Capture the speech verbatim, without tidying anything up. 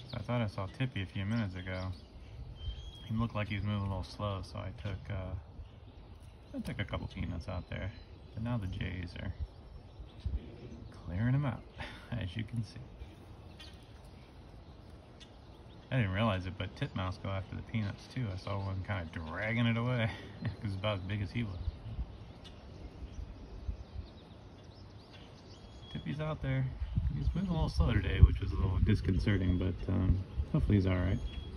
I thought I saw Tippy a few minutes ago. He looked like he was moving a little slow, so I took uh, I took a couple peanuts out there. But now the jays are clearing them out, as you can see. I didn't realize it, but titmouse go after the peanuts too. I saw one kind of dragging it away because it's about as big as he was. Tippy's out there. He's moving a little slow today, which was a little disconcerting, but um, hopefully he's alright.